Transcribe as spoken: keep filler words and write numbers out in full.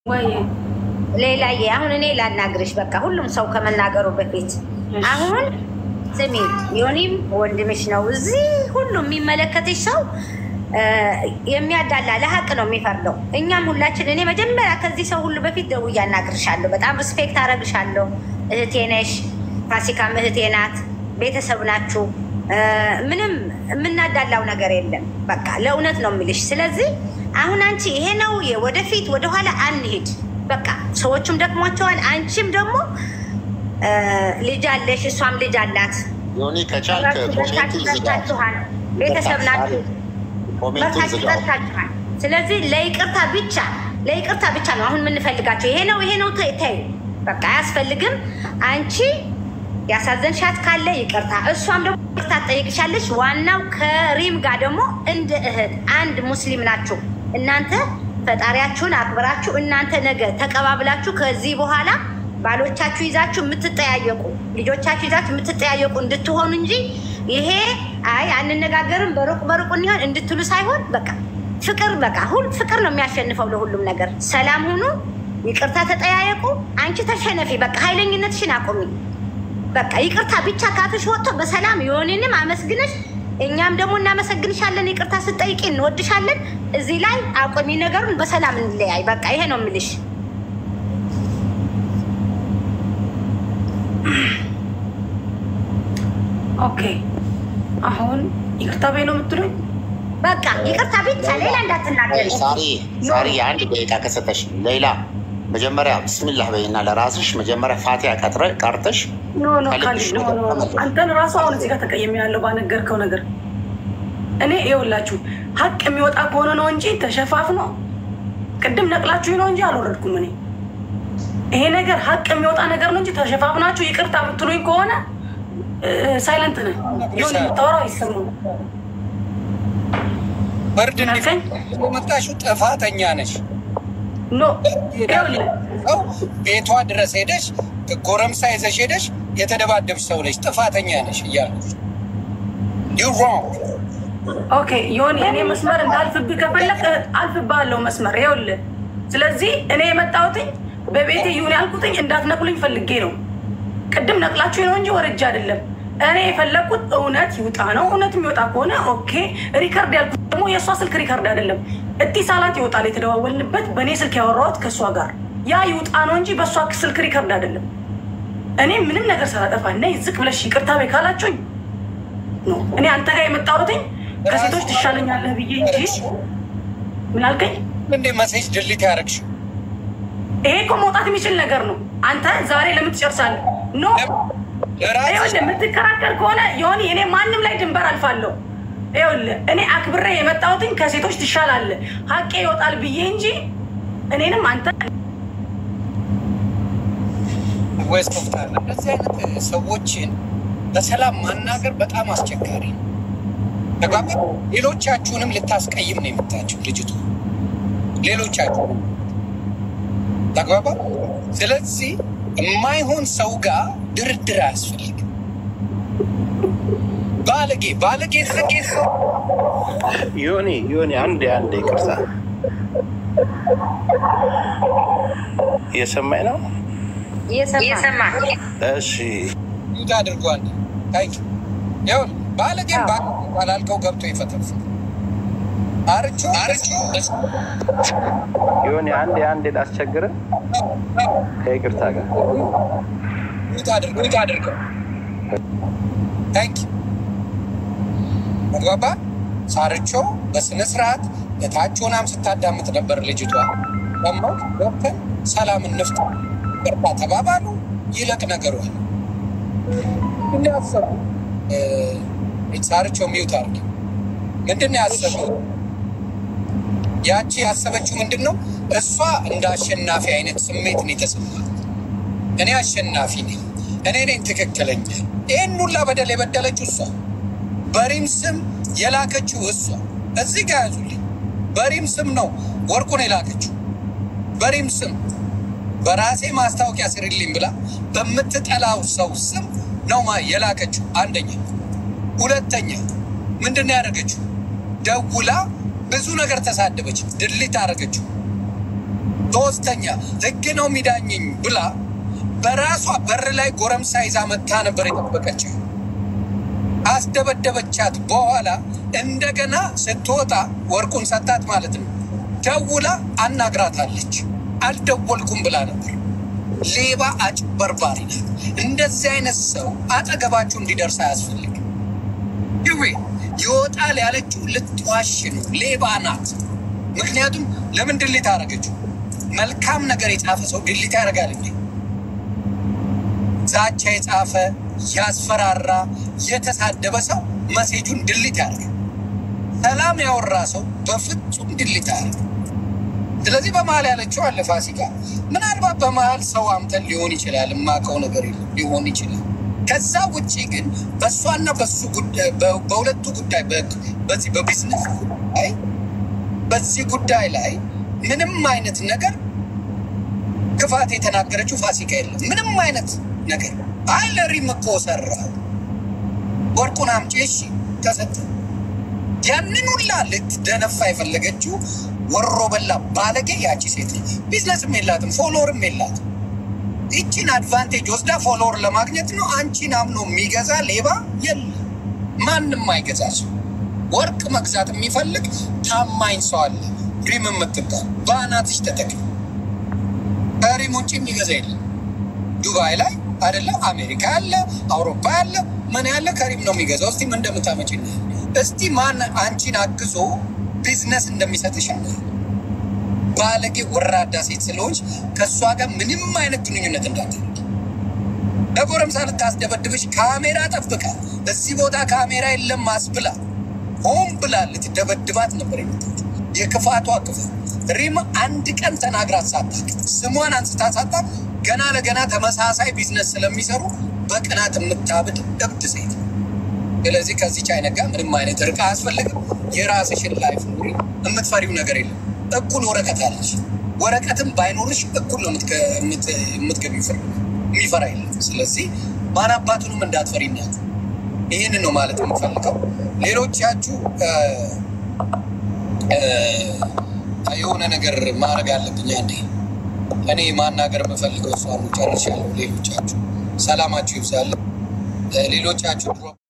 ወይ ሌላዬ አሁን እኔ ላናግርሽ በቃ ሁሉም ሰው ከመናገሩ በፊት አሁን ስሚ ዮኒም ወንድምሽ ነው እዚህ ሁሉም የሚመለከትሽ ሰው የሚያዳላ ለሐቅ ነው የሚፈርደው እኛም ሁላችን እኔ መጀመሪያ ከዚህ ሰው ሁሉ በፊት ደውዬ አናግርሻለሁ በጣም ሪስፔክት አረግሻለሁ እህቴ ነሽ ፋሲካም እህቴ ናት ቤተሰብ ናችሁ ምንም የምናዳላው ነገር የለም በቃ ለእውነት ነው የሚልሽ ስለዚህ አሁን አንቺ ይሄ ነው ወደፊት ወደ ኋላ አንሄድ በቃ ሰዎችም ደክሟቸዋል አንቺም ደግሞ ልጅ አለሽ እሷም ልጅ አላት ዮኒ ከቻልክ ኮሜንት ይዝጋል ቤተሰብ ናችሁ በታችሁታችኋል ስለዚህ ለይቅርታ ብቻ ለይቅርታ ብቻ ነው አሁን የምንፈልጋቸው ይሄ ነው ይሄ ነው ተይ በቃ አያስፈልግም አንቺ ያሳዘንሻት ካለ ይቅርታ እሷም ደግሞ ይቅርታ ጠይቅሻለሽ ዋናው ከሪም ጋር ደግሞ እንደ እህት አንድ ሙስሊም ናችሁ እናንተ ፈጣሪያችሁን አክብራችሁ እናንተ ነገ ተቀባብላችሁ ከዚህ በኋላ ባሎቻችሁ ይዛችሁ የምትጠያየቁ ልጆቻችሁ ይዛችሁ የምትጠያየቁ እንድትሆኑ እንጂ ይሄ አይ አንነጋገርም በሩቅ በሩቅ እንሆን እንድትሉ ሳይሆን በቃ ፍቅር በቃ ሁሉ ፍቅር ነው የሚያሸንፈው ለሁሉም ነገር ሰላም ሁኑ ይቅርታ ተጠያየቁ አንቺ ተሸነፊ በቃ ኃይለኝነትሽን አቆሚ በቃ ይቅርታ ብቻ ካፍሽ ወጥቶ በሰላም ዮኒንም አመስግነሽ እኛም ደግሞ እናመሰግንሻለን ይቅርታ ስትጠይቂ እንወድሻለን እዚህ ላይ አቆሚ ነገሩን በሰላም እንለያይ በቃ ይሄ ነው የምልሽ ኦኬ አሁን ይቅርታ በይ ነው የምትሉኝ በቃ ይቅርታ ብቻ ሌላ እንዳትናገሪ ሳሪ ሳሪ አንድ ደቂቃ ከሰጠሽ ሌላ መጀመሪያ ብስሚላህ በይና ለራስሽ መጀመሪያ ፋቲያ ቀጥረ ቀርተሽ ኖ ኖ ካልሽ ኖ ኖ አንተን ራሱ አሁን እዚህ ጋር ተቀየም ያለው ባነገርከው ነገር እኔ ይኸውላችሁ ሀቅ የሚወጣ ከሆነ ነው እንጂ ተሸፋፍኖ ቅድም ነቅላችሁ ነው እንጂ አልወረድኩም እኔ ይሄ ነገር ሀቅ የሚወጣ ነገር ነው እንጂ ተሸፋፍናችሁ ይቅርታ ብትሉኝ ከሆነ ሳይለንት ነኝ ዮኒ ተወራው ይሰሙ ወርድ እንዲፈው መጣሹ ጥፋተኛ ነሽ ኖ ይኸውልህ ቤቷ ድረስ ሄደሽ ጎረምሳ ይዘሽ ሄደሽ የተደባደብሽ ሰው ነሽ ጥፋተኛ ነሽ እያልኩሽ you wrong ኦኬ ዮኒ እኔ መስመር እንዳልፍብህ ከፈለክ አልፍብሃለሁ መስመር ይኸውልህ ስለዚህ እኔ የመጣሁት በቤቴ ዮኒ አልኩትኝ እንዳትነቅሉኝ ፈልጌ ነው ቅድም ነቅላችሁ ነው እንጂ ወረጃ አይደለም እኔ የፈለኩት እውነት ይውጣ ነው እውነት የሚወጣ ከሆነ ኦኬ ሪከርድ ያልኩት ደግሞ የሷ ስልክ ሪከርድ አይደለም እቲሳላት ይወጣል የተደዋወልንበት በኔ ስልክ ያወራሁት ከሷ ጋር ያ ይውጣ ነው እንጂ በሷ ስልክ ሪከርድ አይደለም እኔ ምንም ነገር ሳላጠፋ ነይ ዝቅ ብለሽ ይቅርታ በይ ካላችሁኝ ነው እኔ አንተ ጋር የመጣሁትኝ ከሴቶች ትሻለኛለህ ብዬ እንጂ ምን አልከኝ እንዴ መሴጅ ድሊት ያረግሽ ይሄ እኮ መውጣት የሚችል ነገር ነው አንተ ዛሬ ለምን ትጨርሳለህ ኖ ይኸውልህ የምትከራከር ከሆነ ዮኒ እኔ ማንም ላይ ድንበር አልፋለሁ ይኸውልህ እኔ አክብሬ የመጣሁትኝ ከሴቶች ትሻላለህ ሀቄ ይወጣል ብዬ እንጂ እኔንም አንተ ወይስ ተፍታለ እንደዚህ አይነት ሰዎችን በሰላም ማናገር በጣም አስቸጋሪ ነው ተጋባ ሌሎቻችሁንም ልታስቀይም ነው የምታችሁ ልጅቱ ሌሎቻችሁ ተጋባ ስለዚህ የማይሆን ሰው ጋር ድርድር አያስፈልግም ባለጌ ባለጌ ተገኘ ዮኒ ዮኒ አንዴ አንዴ ይቅርታ እየሰማኝ ነው እየሰማ እሺ ይዳ አድርጓል ታይክ ያው ባለጌ ባላልከው ገብቶ ይፈተፍ አርቹ አርቹ ዮኒ አንዴ አንዴ ላስቸግር ከይቅርታ ጋር ይዳ አድርጎ ይዳ አድርጎ ታንክ አግባባ ሳርቾ በስነ ስርዓት ለታቾናም ስታዳምጥ ነበር ልጅቷ ወማው ወጥተን ሰላም እንፍታ ቅርታ ተባባሉ ይለቅ ነገሩ እንደያፈሩ እ ሳርቾ ሚውት አርጊ ምንድነው ያሰበው ያቺ ያሰበችው ምንድነው እሷ እንደ አሸናፊ አይነት ስሜት ነው የተሰማት እኔ አሸናፊ ነኝ እኔ ነኝ ትክክለኛ ይሄን ሁላ በደል የበደለችው እሷ በሪም ስም የላከችው እሷ እዚህ ጋር ያዙልኝ በሪም ስም ነው ወርቁን የላከችው በሪም ስም በራሴ ማስታወቂያ ስሪልኝ ብላ በምትጠላው ሰው ስም ነው የላከችው አንደኛ ሁለተኛ ምንድነው ያደረገችው ደውላ ብዙ ነገር ተሳደበች ድሊት አደረገችው ሶስተኛ ህግ ነው የሚዳኝኝ ብላ በራሷ በር ላይ ጎረምሳ ይዛ መታ ነበር የጠበቀችው። አስደበደበቻት። በኋላ እንደገና ስትወጣ ወርቁን ሰጣት ማለት ነው። ደውላ አናግራታለች። አልደወልኩም ብላ ነበር። ሌባ አጭበርባሪ ናት። እንደዚህ አይነት ሰው አጠገባችሁ እንዲደርስ አያስፈልግም። ይዌ ይወጣል ያለችው ልትዋሽ ነው። ሌባ ናት። ምክንያቱም ለምን ድሊት አደረገችው? መልካም ነገር የጻፈ ሰው ድሊት ያደርጋል እንዴ? ዛቻ የጻፈ ያስፈራራ የተሳደበ ሰው መሴጁን ድሊት ያደርጋል። ሰላም ያወራ ሰው በፍጹም ድሊት ያደርጋል። ስለዚህ በመሀል ያለችው አለ ፋሲካ። ምናልባት በመሀል ሰው አምተን ሊሆን ይችላል፣ የማውቀው ነገር የለም ሊሆን ይችላል። ከዛ ውጪ ግን በእሷና በሱ ጉዳይ በሁለቱ ጉዳይ በዚህ በቢዝነስ ጉዳይ በዚህ ጉዳይ ላይ ምንም አይነት ነገር ክፋት የተናገረችው ፋሲካ የለም። ምንም አይነት ነገር አይ ለሪም እኮ ሰራ ወርቁን አምጪ እሺ ተሰጠ። ያንን ሁላ ልትደነፋ የፈለገችው ወሮ በላ ባለጌ ያቺ ሴት ነው። ቢዝነስም የላትም ፎሎወርም የላትም። ይቺን አድቫንቴጅ ወስዳ ፎሎወር ለማግኘት ነው። አንቺን አምኖ የሚገዛ ሌባ የለም። ማንም አይገዛሽ። ወርቅ መግዛት የሚፈልግ ታማኝ ሰው አለ። ሪም የምትባል በአናትሽ ተጠቅም። ከሪም ውጭ የሚገዛ የለም። ዱባይ ላይ አይደለም አሜሪካ ያለ አውሮፓ ያለ ምን ያለ ከሪም ነው የሚገዛው። እስቲ ምን እንደምታመጪ ነው። እስቲ ማን አንቺን አግዞ ቢዝነስ እንደሚሰጥሽ ነው። ባለጌ ወራዳ ሴት ስለሆንሽ ከእሷ ጋር ምንም አይነት ግንኙነት እንዳታደርጊ። ለጎረምሳ ልታስደበድብሽ ካሜራ ጠብቃ እዚህ ቦታ ካሜራ የለም ማስብላ ሆን ብላ ልትደበድባት ነበር የምትት የክፋቷ ክፋት። ሪም አንድ ቀን ተናግራት ሳታውቅ ስሟን አንስታ ሳታውቅ ገና ለገና ተመሳሳይ ቢዝነስ ስለሚሰሩ በቅናት የምታብድ እብድ ሴት። ስለዚህ ከዚች አይነት ጋር ምንም አይነት ርቃ አያስፈልግም። የራስሽን ላይፍ ኑሪ። የምትፈሪው ነገር የለም። እኩል ወረቀት አለሽ። ወረቀትም ባይኖርሽ እኩል ነው የምትገቢው። ፍር የሚፈራ የለም። ስለዚህ ማን አባቱንም እንዳትፈሪ እናት። ይህንን ነው ማለት የምፈልገው። ሌሎቻችሁ የሆነ ነገር ማድረግ አለብኝ። አንዴ እኔ ማናገር የምፈልገው እሷ ጨርሻለሁ። ሌሎቻችሁ ሰላማችሁ ይብዛል። ሌሎቻችሁ